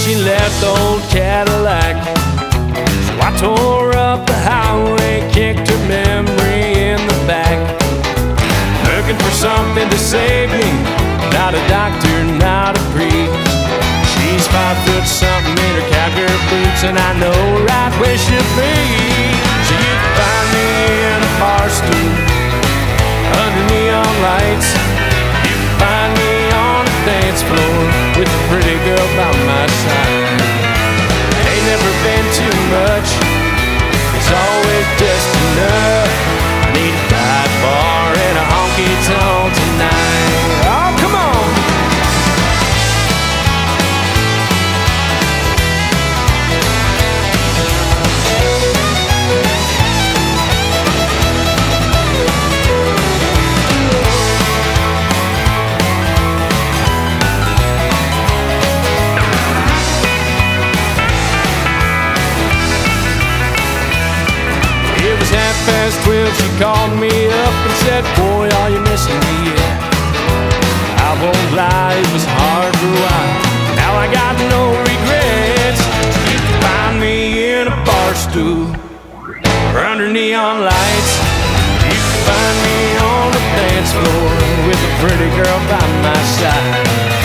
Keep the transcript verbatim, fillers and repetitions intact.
she left the old Cadillac. So I tore up the highway, kicked her memory in the back. Looking for something to save me, not a doctor, not a priest. She's five foot something in her cowgirl boots, and I know right where she'll be. So you can find me in a bar stool under neon lights. You can find me on a dance floor with a pretty girl by my side. Ain't never been too much, it's always just enough. I need a dive bar and a honky tonk tonight. Oh, come on! Past twelve, she called me up and said, boy, are you missing me yet? I won't lie, it was hard for a while. Now I got no regrets. You can find me in a bar stool or under neon lights. You can find me on the dance floor with a pretty girl by my side.